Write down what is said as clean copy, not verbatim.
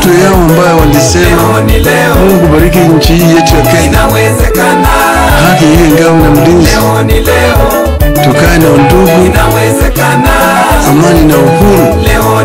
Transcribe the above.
ndoto yao ambayo walisema Mungu bariki nchi hii yetu ya Kenya, haki iwe ngao na mlinzi, tukae na undugu, amani na uhuru.